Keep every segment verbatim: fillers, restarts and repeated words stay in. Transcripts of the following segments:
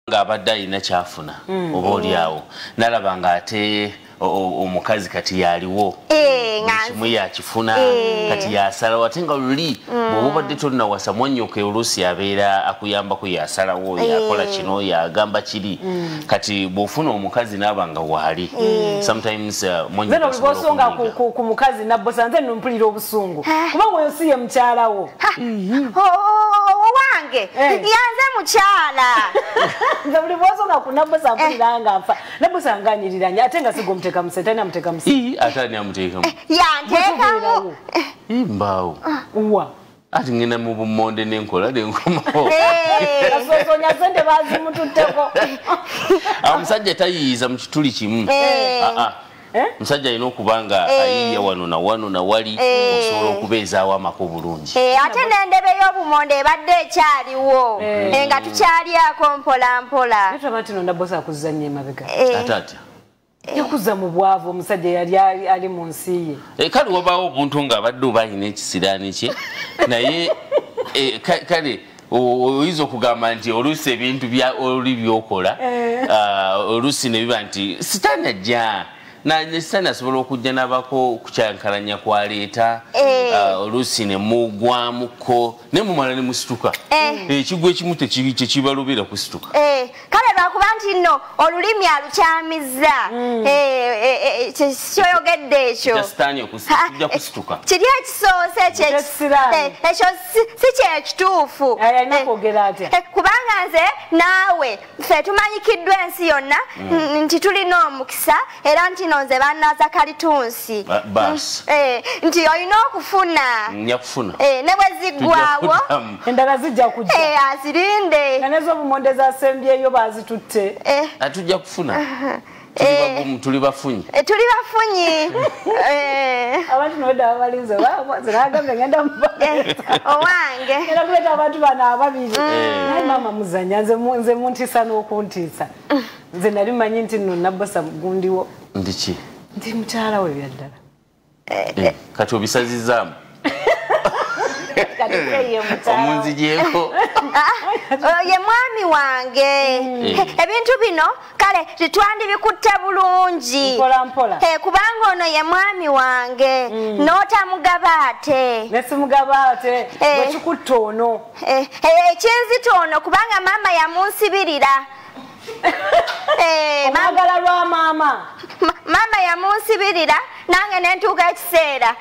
abadde alina kyafuna oba oliawo nalaba nga ate omukazi kati yaliwo kimu yakifuna kati yasalawo ate nga luli bw'oba obadde tonnawasa mwannyoko oluusi abeera akuyambako yasalawo yakola kino yagamba kiri kati bw'ofuna omukazi naaba nga waali sometimes mwannyokosonga ku mukazi nabbosa nze nompulira obusungu kubanga oyo si ye mukyalawo owange yanze mukyala nze buli bwosonga ku nabbosa mpulira nga nfa nabbosa nganyiriranye ate nga sigomuteka muse talina muteka muse ate ani amuteekamu yanteekamu mbaawo wa ati ngenda mu bumonde n'enkola nenkomawo asosonya sente bazimututteko omusajja tayiyiza mu kituli kimu musajja alina okuba nga ayiiya wano na wano na wali okusobola okubeezaawo amaka obulungi ate n'endebe y'obumonde ebadde ekyaliwo nga tukyalyako mpola mpola netaba tino nabbosa akuzannya emabega ate atya yakuza mu bwavu omusajja yali ali mu nsi ye kale wabaawo obuntu ng'abadde oba alina ekisiraani kye naye kale oyinza okugamba nti oluusi ebintu oli byokola oluusi ne biba nti sitaani ajja sitaani asobola okujja nabako kukyankalanya kwaleeta oluusi ne mugwamuko ne mumala ne musituka ekigwa ekimu tekibalubira kusituka kale lwakuba nti nno olulimi alukyamizza kyoyogedde ekyo tujja kusituka kiri ekisoose ekyo si kyekituufu kubanga nze naawe ffe tumanyikiddwa ensi yonna nti tulina omukisa era nti nonze bannaza kalitunsi nti olina okufuna ne bwe ziggwawo endala zijja kujja azirinde nga nez'obumonde zasembyeyo bazitutte tujja kufuna tuli bafunyi tuli bafunyi abantu nodda babalinze zinagambe ngenda owange era kuleeta abantu bano ababiri naye maama muzanya nze muntiisa n'okuntiisa nze nali manyi nti nno nabbosa gundiwo ndiki nti mukyala we byaddala kati obisazizaamu omunzigyeko ye mwami wange ebintu bino kale tetwandibikutte bulungi kubanga ono ye mwami wange n'otamugaba ate nesimugaba ate bwekikutta ono ekinzita ono kubanga maama yamunsibirira omwagala lwa maama maama yamunsibirira nange nentuuka ekiseera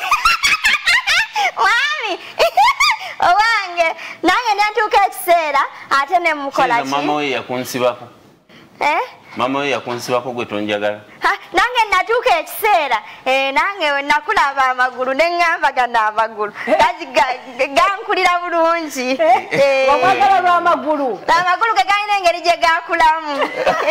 mwami owange nange nentuuka ekiseera ate nemukola ki maama we yakunsibako maama we yakunsibako gwe tonjagala nange natuuka ekiseera nange we nakulaba amagulu neŋŋamba gano amagulu gankulira bulungi omwagala lw'amagulu amagulu ge galina engeri gye gakulamu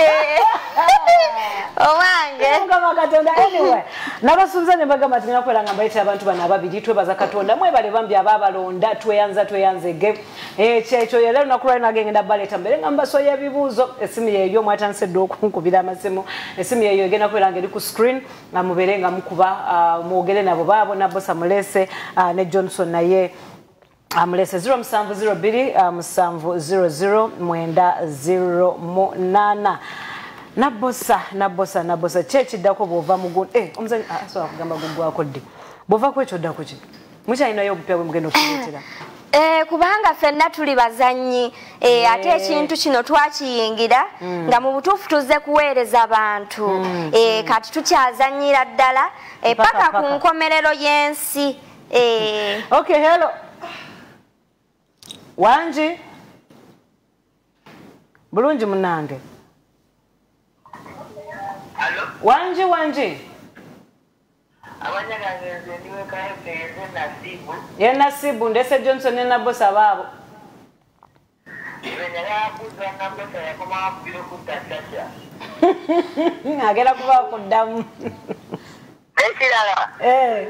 owange mukama katonda anyway nabasuubiza ne bagamba nti ngenda kubeera nga mbayita abantu bano ababiri twebaza katonda mwebale bambi abaabalonda tweyanza tweyanzege ekyekyo era olunaku lwali nagengenda baleeta mbere nga mbasoya ebibuuzo esimu yeeyo mwatandise dde okunkubira amasimu esimu yeeyo egenda kubeera nga eri ku screen nga mubeere nga mukuba mwogere nabo baabo nabbosa mulese ne Johnson naye amulese zero musanvu zero bbiri musanvu zero zero mwenda zero munaana nabbosa nabbosa nabbosa kyekiddako bw'ova mugundi eh omuzanyi asobola kugamba gugwako ddi bw'ova ku ekyo oddako ki mukyalinayo obupya bwe mugenda okuleetera Eh kubanga ffenna tuli bazannyi eh ate ekintu kino twakiyingira nga mu butuufu tuzze kuweereza abantu eh kati tukyazannyira ddala eh paka ku nkomerero y'ensi eh okay hello Wanji bulungi munange Hello Wanji Wanji Abanyaga nze ndiwe kaefe yeze Nasibu. Ye Nasibu ndese Johnson ne Nabbosa babo. Iwe nyala kuza Nabbosa yakoma afiro kutatasha. Agera kuba kuddamu. Ekirala. Eh.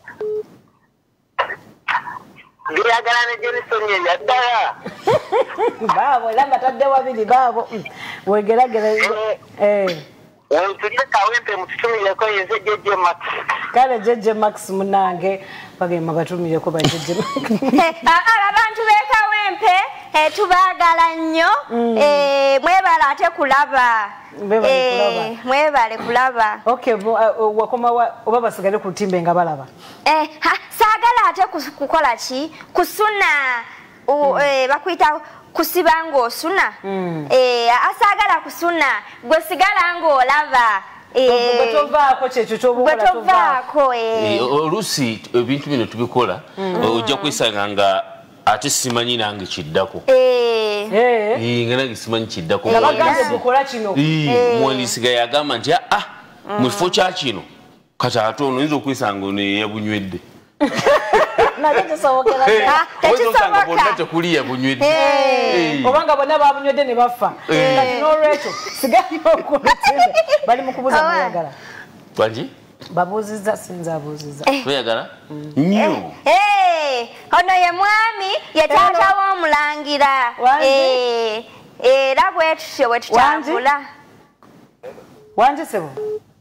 Ndiyagala ne Johnson ye yaddala. Babo langa tadde wabiri babo. Wegeragera eh. Wentulye kawempe mututumire ko yeze Jeje Max. Kale Jeje Max munange bagema batumire ko ba Jeje Max. Abantu be kawempe tubagala nnyo eh mweba ate kulaba. Eh, mwebale kulaba. Okay, wakoma oba basigale ku timbe nga balaba. Eh, saagala ate kukola ki? Kusuna eh bakuita kusibanga osuna. Eh, asagala kusuna gwe sigala ngo olaba. Eh, gotovaako kyekyo ky'obukola gotovaako eh. Oluusi ebintu bino tubikola ojja kwisanga nga ate simanyi nange kiddako. Eh. Eh, nga nange simanyi kiddako. Nga bagambe bukola kino. Eh, omwandiisiga yagamba nti ah mu kifo kya kino kati ate ono oyinza okwisanga ono yabunywedde. Nate kisobokera tekisoboka bonna tekuli yabunywedde. Obanga bonna babunywedde ne bafa. Kati n'olwekyo sigayo okutimbe bali mu kubuuza muyagala. Twanji? Babuuzizza sinza abuuzizza. Tweyagala? Nnyo. Eh, ono ye mwami ye taata w'omulangira. Eh, era bwe tutyo bwe tutambula. Wanji sebo?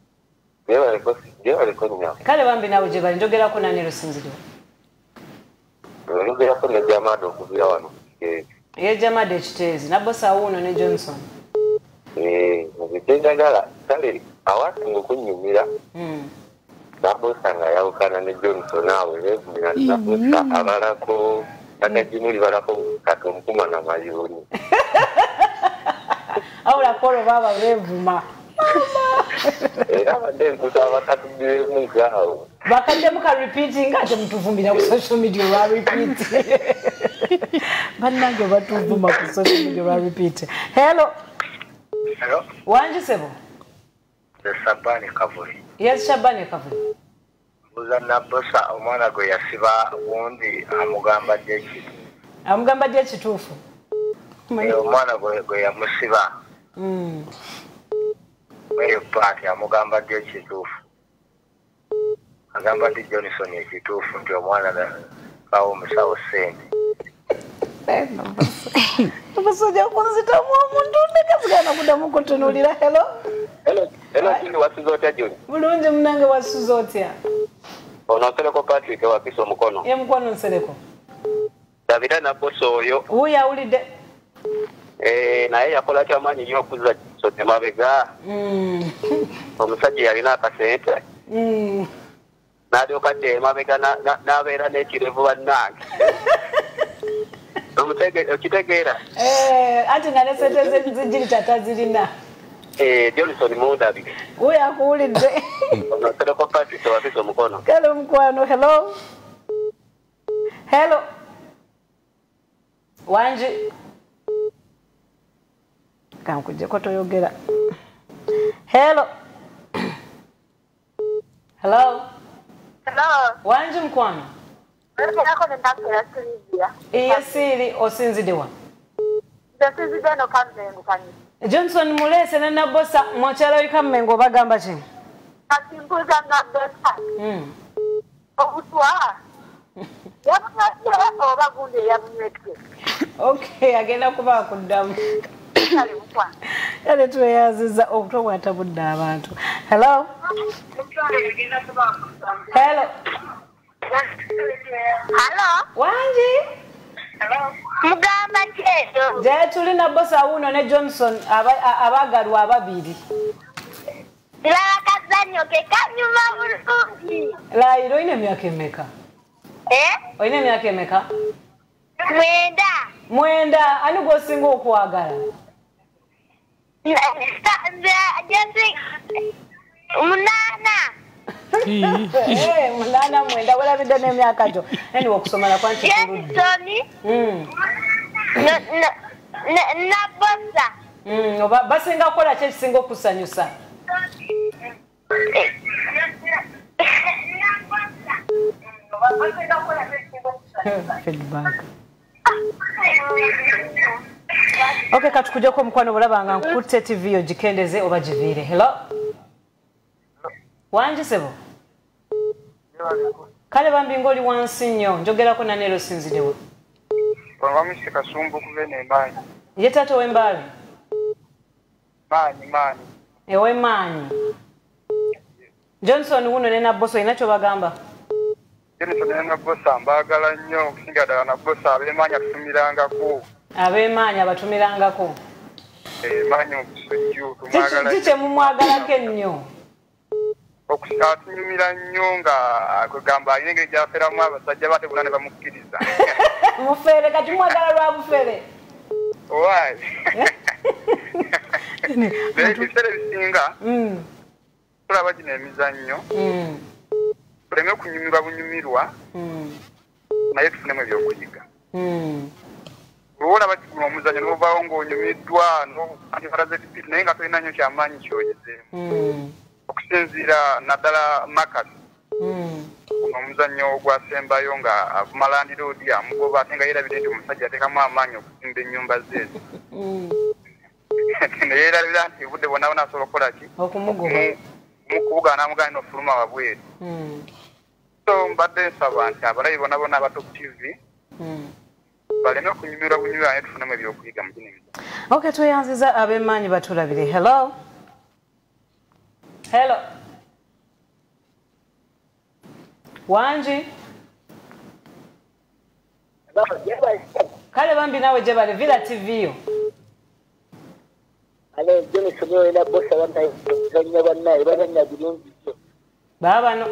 Yewe aliko nnyo. Kale bambi nawe gye bali njogerako nani Lusinzirwa. Njogerako ne Jamad okuvira wano. Ye Jamad ekiteezi nabbosa wuuno ne Johnson. Eh, mubitendagala kale awasinga okunyumira. Nabbosa nga yawukana ne Johnson awe beevumira nabbosa abalako akajimuli balako katunkuma na mayoni. Awula kolo baba beevuma. Era badde nkuta abakatubiremu gaawo. Bakadde muka repeating ate mutuvumira ku social media lwa repeat. Bannange batuvuma ku social media lwa repeat. Hello. Hello. Wanji sebo? The Sabani Kavuli. Yes, Shabani Kavuli. Buza nabbosa omwana gwe yasiba wundi amugamba deki. Amugamba deki kituufu. Omwana gwe yamusiba. Mm. Eyo paati amugamba dde ekituufu. Agamba nti Johnson ekituufu nti omwana kawo omusawo ssente. Omusajja kunzitamu omuntu ndekasigana kudamu kutunuulira. Hello? Hello, hello kini wasuza otya Joni? Bulungi munange wasuza otya? Ono Nsereko Patrick wapisa omukono. Ye mukwano Nsereko. Davida nabbosa oyo. Wuyo awulidde. Eh, naye yakola kyamaanyi nnyo okuzza sote mabega. Mm. Omusajja yalina akasente. Mm. N'alyoka adda emabega n'abeera n'ekirevu bannange. Okitegeera? Eh, ati nga ne sente zijiri tatazirina. Eh, Johnson mundabike. Wuyo akuwulidde. Ono Nsereko Patrick wapisa omukono. Kale mukwano. Hello? Hello? Wanji? Kankujjeko toyogera. Hello? Hello? Hello. Wanji mukwano? Nako nendakera Silvia. Iye Siri osinzidewa? Nsinzidde no Kammengo kanyi. Johnson Mulese ne Nabbosa mwakyala we Kammengo bagamba ki? Kati mbuuza Nabbosa. Mm. Obutwa. Yabunywa oba gundi eyabunywedde. Okay, agenda kuba akuddamu. Yale tweyaziza okutobwata budde abantu. Hello? Hello? Hello? Wanji? Hello? Mugamba kyejo. Je tuli Nabbosa wuuno ne Johnson abagalwa ababiri. Lala kazanyo ke kanyuma bulungi. Lairo oyina emyaka emeka? Eh? Oyina emyaka emeka? Mwenda. Mwenda. Ani gwosinga okwagala? Munana. Eh, munana mwenda walabidde n'emyaka gyo. Eni okusomala kwa nkikuludde. Johnson. Mm. Na na Nabbosa. Mm, oba basinga kukola ki ekisinga okusanyusa? Feedback. Okay, katukujeko mukwano bulabanga nkutte T V yo gikendeze oba giviire. Hello? Wanji sebo? Kale bambi ngoli wansi nnyo njogerako nane Lusinzidewa. Wangamisi kasumbu kuvene mani. Ye tato w'embaale? Mani, mani. Ewe maanyi. Johnson wuno ne Nabbosa olina ky'obagamba? Johnson ne Nabbosa mbaagala nnyo okusinga ddala Nabbosa ab'emaanyi atutumirangako. Ab'emaanyi abatumirangako. manyi obusujju tumwagala kiki kyemumwagalako ennyo atunyumira nnyo nga kwegamba alina engeri gyaferamu abasajja batebula ne bamukkiriza bufere kati mwagala lwa bufere wayi ebiseera ebisinga tulaba gino emizannyo tuleme kunyumirwa bunyumirwa naye tufunemu ebyokuyiga olwola bakigula omuzannyo novaawo ng'onyumiddwa nobaraze tipiti naye nga tolina nnyo kyamaanyi kyogezeemu okusinziira naddala makati omuzannyo gwasembayo nga avuma landiroodi amugoba ate nga yeerabire nti omusajja ateekamu amaanyi okuzimba ennyumba zeezi neyeerabira nti obudde bwonnabona asobola okukola ki mukubuga n'amugaa nofuluma wabweru so mbadde nsaba nti abalabi bonna bonna aba top tv baleme okunyumirwa bunyumirwa naye tufunemu ebyokuyiga mu gino emizannyo. Okay, tweyanziza ab'emaanyi batulabire. Hello? Hello? Wanji? Kale bambi nawe jebale Villa T V yo. Ale jeni sunyo ina bosa wanta zanya banna ibadanya bulungi. Baba no.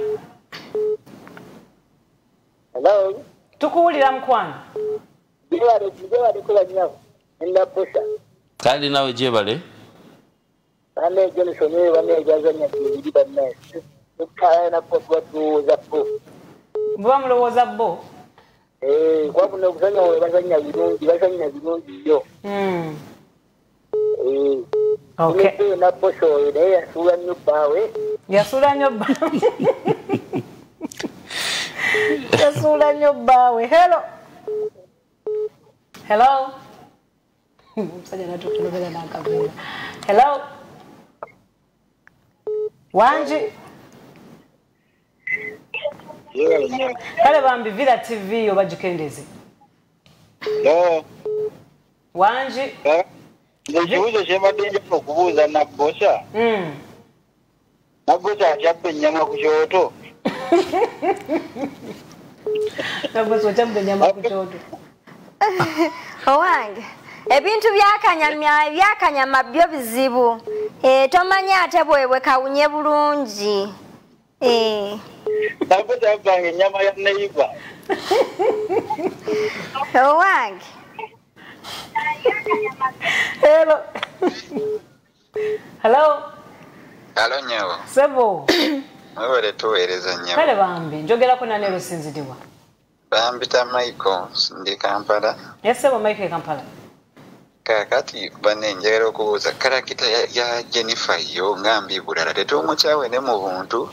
Hello? Tukuwulira mkwana. Jebale jebale kula nyawo. Ina bosa. Kale nawe jebale. Ale jeni sunyo banna ibadanya bulungi banna. Ukaya na potwa tuza po. Bwa mlowooza bo. Eh, kwa kuno kuzanya we bazanya bulungi, bazanya bulungi yo. Mm. Eh. Okay. Ile na boso ile yasula nyubawe. Yasula nyoba. Yasula nyobawe. Hello. Hello. Msajja natukulubela na kabela. Hello. Wanji. Yeah. Kale bambi Villa T V yo bajikendeze. No. Wanji. Eh? Nkibuzo kyembadde okubuuza Nabbosa. Mm. Nabbosa akyabba ennyama ku kyoto. Nabbosa akyabba ennyama ku kyoto. Owange ebintu byakanyamya byakanyama byo bizibu. Eh tomanya ate bwebwe kawunye bulungi. Eh. Nabbosa abbanga ennyama ya neiba. Owange. Hello. Hello. Hello nyawo. Sebo. Mwebale tuweereza nyawo. Kale bambi njogerako nane lusinzidiwa. Bambita Michael ndi Kampala. Yes sebo Michael Kampala. Kakati bane njagala okubuuza karakita ya, ya Jennifer yo ngambi bulala tetumukyawe ne mu buntu.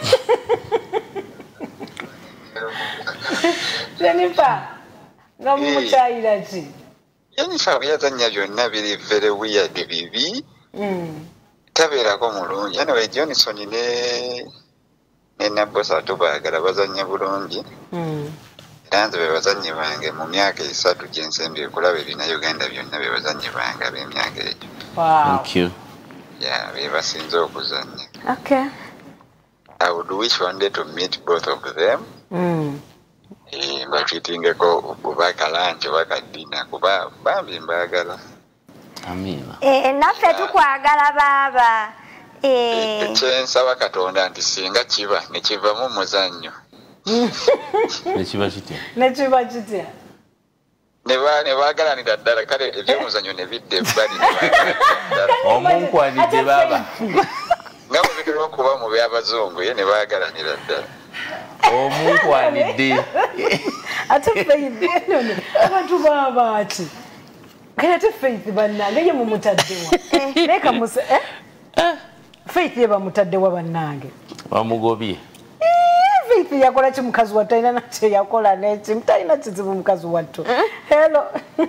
Jennifer. Ngamu mukyayira ki? Jennifer byazanya byonna biri very weird bibi. Mm. Tabeerako mulungi. Anyway, Johnson ne ne Nabbosa tubaagala bazanya bulungi. Mm. Era nze be bazanyi bange mu myaka esatu gye nsembye kulaba ebina Uganda byonna be bazanyi bange ab'emyaka egyo. Wow. Thank you. Yeah, be basinze okuzanya. Okay. I would wish one day to meet both of them. Mm. Eh, bakwitingeko kubaka lunch kubaka dinner kuba bambi mbagala. Amina. Eh naffe tukwagala baba. Eh Kyensaba Katonda nti singa kiba ne kiva mu muzannyo. Nekiba kitya? Nekiba kitya? Ne ba ne baagalanira ddala kale ebyomuzannyo ne bidde ebbali ne baagalanira. Omunkwanidde baba. Nga bwe bitera okuba mu by'abazungu ye ne baagalanira ddala. Omunkwanidde. Ate Faith none abantu baba ati. Kaya ate Faith bannange ye mumutaddewa. Leka musa eh? Faith ye bamutaddewa bannange. Bamugobye. Faith yakola ki mukazi wattu alina nakye yakola neki mutalina kizibu mukazi wattu. Hello.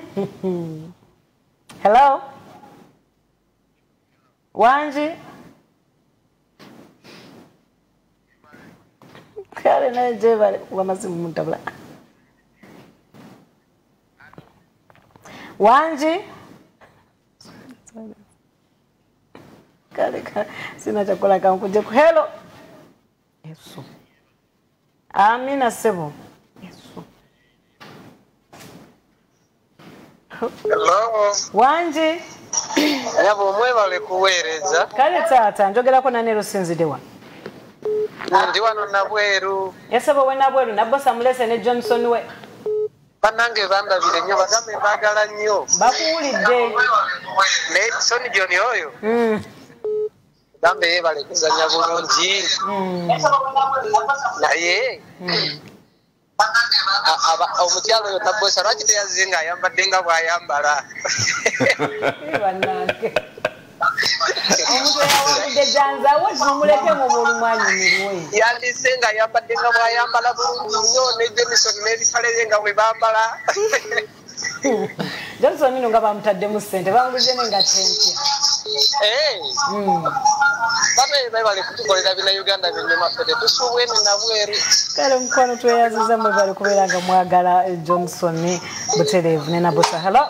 Hello. Wanji. Kale naye jebale wamasimu muntabula. Wanji. Kale kale sina chakula kankuje ku. Hello. Yesu. Amina sebo. Yesu. Hello. Wanji. Yabo mwebale kuweereza. Kale taata njogerako nane lusinzide wa. Ndi wano nabweru. Yasaba we nabweru nabosa mulese ne Johnson we. Banange bandabire nnyo bagambe baagala nnyo. Bakuwulidde. Ne Soni John oyo. Mm. Gambe yebale kuzanya bulungi. Mm. Naye. Mm. Omukyalo oyo nabosa lwaki teyazinga ayambadde nga bw'ayambala. Banange. Omuntu yawulidde janzawo tumuleke mu bulumwanyumirwe. Yandise nga ayambadde nga bw'ayambala bulungi nnyo ne Johnson n'ebipale bye nga bwe bambala. Johnson nno nga bamutaddemu ssente bamugulidde n'engatta empya. Babe bali kutukolera bina Uganda binyuma fete tusuubwene nabweru. Kale mukwano tweyaziza mwe bali kubeera nga mwagala Johnson Butereevu ne Nabosa. Hello?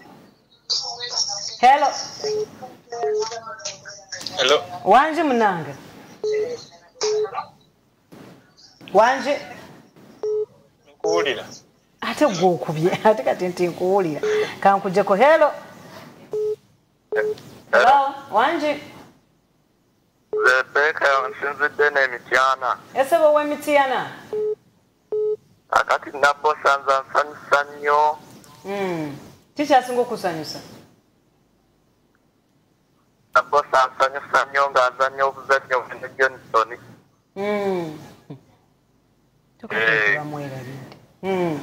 Hello? Hello? Wanje munange? Wanje? Nkuwulira. Ate gwe okubye, ate kati nti nkuwulira. Kankujjeko. Hello? Hello? Wanje? Rebecca nsinzidde n'emityana. Esebo w'emityana? Akati Nabosa nza nsanyusa nnyo. Mm. Kikyasinga okusanyusa? Nabosa nsanyusa nnyo ng'azannya obuzannyo bwe ne Johnson. Mm. Tukamwerabidde. Mm.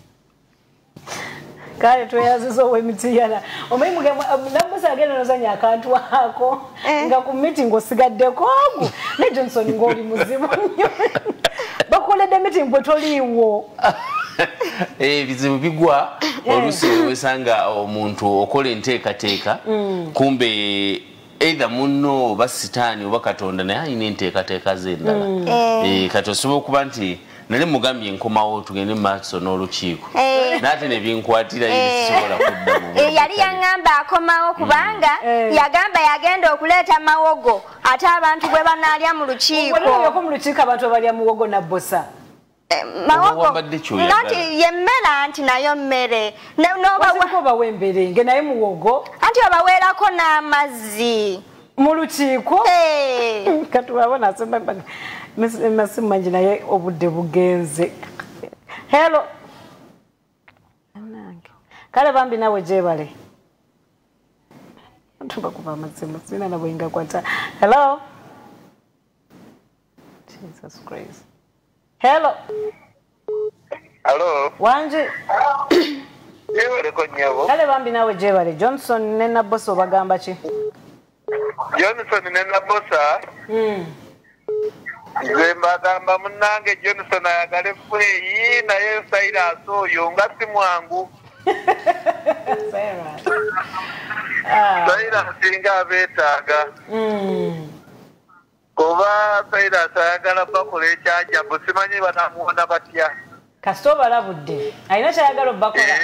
Kale tweyaziza ow'emityana. Omanyi mugema Nabosa agenda nozanya akantu ako nga ku meeting osigaddeko ogu ne Johnson ng'oli muzibu nnyo. Bakoledde meeting bwe toliiwo. Eh bizibu bigwa olusi wesanga omuntu okola enteekateeka kumbe either munno oba sitaani oba Katonda naye ayina enteekateeka ze endala. Eh kati osobola okuba nti nali mugambye nkomawo tugende mu maaso n'olukiiko n'ate ne binkwatira ebisobola kuddamu. Yali yaŋŋamba akomawo kubanga yagamba yagenda okuleeta mawogo ate abantu bwe banaalya mu lukiiko. Waliwo mu lukiiko abantu abalya muwogo Nabosa. Mawogo nti yemmere anti nayo mmere. Oba wembere nge naye muwogo. Anti obaweerako n'amazzi. Mu lukiiko? Katubabona asemba masimu mangi naye obudde bugenze. Hello? Kale bambi nawe gyebale. Tuba kuba amasimu sina na bwenga kwata. Hello? Jesus Christ. Hello? Hello? Wanje? Yewereko nnyabo. Kale bambi nawe gyebale. Johnson ne Nabosa obagamba ki? Johnson ne Nabosa? Mm. Nze mbagamba munnange Johnson ayagale ffeeyi naye Cyrus oyo nga si mwangu. Cyrus nga abeetaaga. Kuba Cyrus ayagala bakola ekyajabu simanyi banamuwona batya. Kasita obalabudde alina kyayagala obbakola.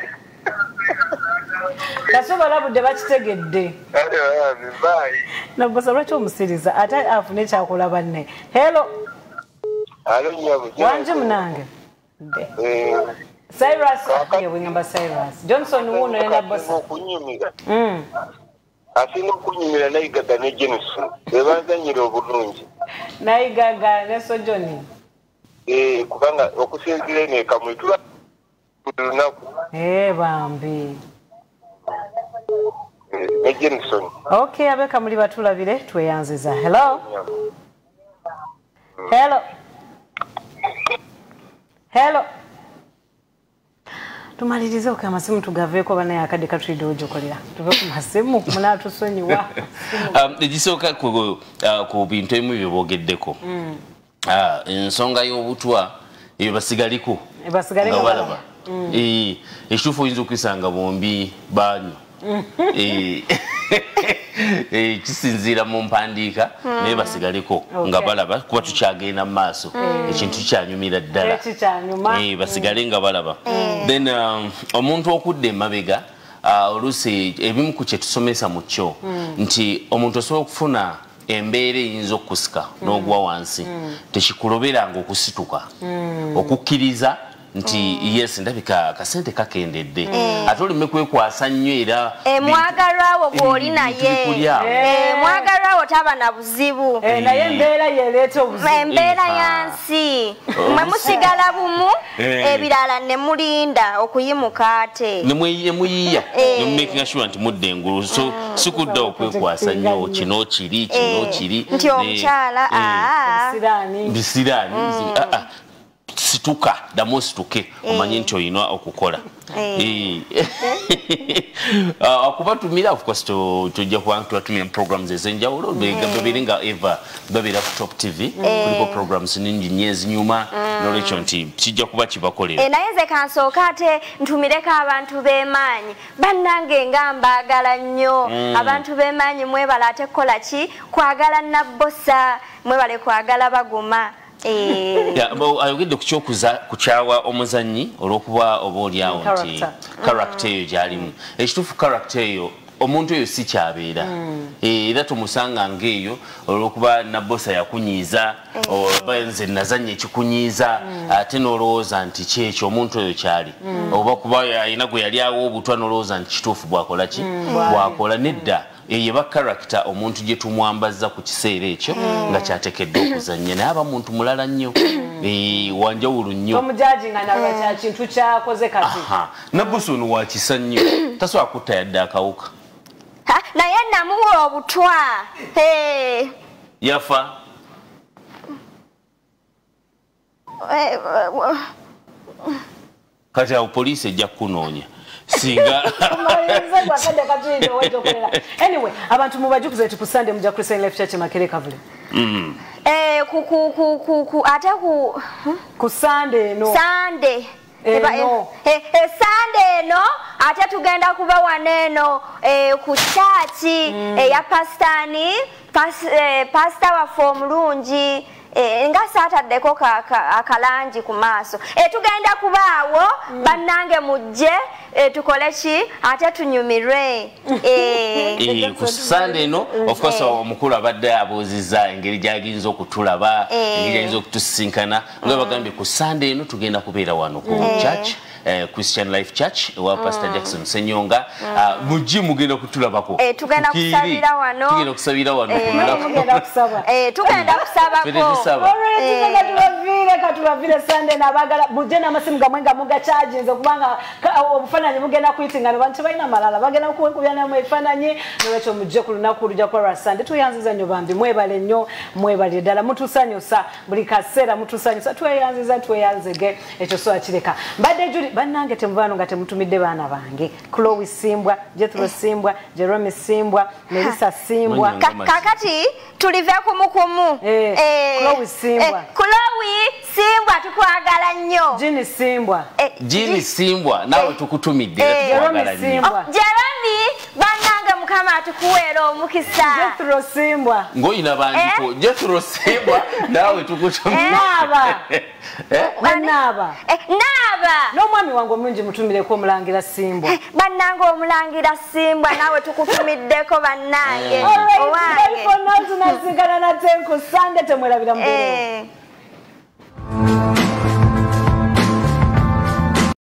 Kasita obalabudde bakitegedde. Nabosa lwaki omusiriza ate afune ekyakola banne. Hello? Wanje munange? Cyrus yewe ngamba Cyrus. Johnson wuno ne Nabosa. Asinga okunyumira Nayigaga ne Johnson bebazanyira obulungi. Nayigaga ne Sojoni. Eh kubanga okusinzira neka mwitula lunaku. Eh bambi. Ne Johnson. Okay abeka muli batulabire tweyanziza. Hello? Hello? Hello? Tumalirize oka masimu tugaveeko banaye akadde katulidde ojokolera. Tuve ku masimu munatusonyiwa. Um egisooka ku ku bintu ebimu bye boogeddeko. Mm. Ah ensonga y'obutwa eyo basigaliko. Basigaliko. Balaba. Eh ekituufu oyinza okwisanga bombi banyu. Eh eh kisinziira mu mpandiika naye basigaliko nga balaba kuba tukyagenda mu maaso ekintu kyanyumira ddala. Eh basigale nga balaba. Then omuntu okudde emabega olusi ebimu ku kye tusomesa mu kyo nti omuntu osobola okufuna embeera eyinza okusika n'ogwa wansi tekikuloberanga okusituka okukkiriza nti yes ndabika kasente kakendedde ate olime kwekwasa nnyo era mwagalwawo bw'oli naye mwagalwawo taba na buzibu naye embeera yereeta obuzibu embeera yansi mwe musigala bumu ebirala ne mulinda okuyimuka ate nemuyiya nemumakinga sure nti mudde engulu so sikudda okwekwasa nnyo kino kiri kino kiri nti omukyala bisiraani situka ddamu osituke omanye nti olina okukola okubatumira of course tujja kubanga tubatumira programs ez'enjawulo babeere nga eva babeera ku Top T V kuliko programs ningi nnyo ezinyuma n'olwekyo nti kijja kuba kibakolera naye nze kansooka ate ntumireko abantu b'emaanyi bannange nga mbaagala nnyo abantu b'emaanyi mwebala ate kukola ki kwagala nabbosa mwebale kwagala baguma ayogedde ku kyokuza kukyawa omuzannyi olw'okuba oba oliawo nti character eyo gy'alimu ekituufu character eyo omuntu eyo si kyabeera era tumusanga ng'eyo olw'okuba nabbosa yakunyiiza oba nze nazannya ekikunyiiza ate n'olowooza nti kyekyo omuntu oyo kyali oba kuba alina gwe yali awo obutwa n'olowooza nti kituufu bwakola ki bwakola nedda yeba character omuntu gye tumwambaza ku kiseera ekyo nga kyateekeddwa okuzannya naye aba muntu mulala nnyo wanjawulo nnyo omujajinga nalwa kintu kyakoze kati nabbosa ono wakisa nnyo tasobola kutta yadde akawuka naye namuwa obutwa yafa kati awo poliisi ejja kukunoonya singa anyway abantu mubajukuze nti ku Sunday mujja Christian Life Church Makere Kavule eh ku ku ku ku ate ku ku Sunday no Sunday eh no eh Sunday no ate tugenda kuba waneno eh ku church ya pastani pastor wa formulungi Eh, nga Saturday-ko akalangi ku maaso eh, tugenda kubaawo bannange mujje eh, tukole ki ate tunyumirwe eh, ku Sunday no of course omukulu abadde abuuzizza engeri gy'aginza okutulaba engeri gy'aginza okutusinkana nga bagambye ku Sunday no tugenda kubeera wano ku church Uh, Christian Life Church wa Pastor mm. Jackson Senyonga uh, muji mugenda kutulabako eh tugenda kusabira wano tugenda kusabira wano tugenda kusaba eh tugenda kusabako tugenda tubavire katubavire Sunday nabagala muje namasimu gamwenga muga charge nzo kubanga obufananye mugenda kuitinga abantu balina malala bagenda kukubyana mu ifananye n'ekyo muje ku lunaku lujja kwa Sunday tuyanziza nnyo bambi mwebale nnyo mwebale ddala mutusanyusa buli kaseera mutusanyusa tweyanziza tweyanzege ekyo so akireka mbadde bannange temuvano nga temutumidde baana bange Chloe Simbwa, Jethro Simbwa, Jerome Simbwa, Melissa Simbwa kakati tulive kumukumu eh, eh Chloe Simbwa eh, Chloe Simbwa tukwagala nnyo Jini Simbwa eh, Jini Simbwa nawe eh, tukutumidde eh, Jerome Simbwa oh, Jerome bannange mukama atukuwera omukisa Jethro Simbwa ngoyina banjiko eh? Jethro Simbwa nawe tukutumidde naba eh naba eh naba no mwami wangu mungi mutumire ko mulangira Simbwa bannange omulangira Simbwa nawe tukutumiddeko bannange owange for now tunazigana na tenku Sunday temwerabira mbere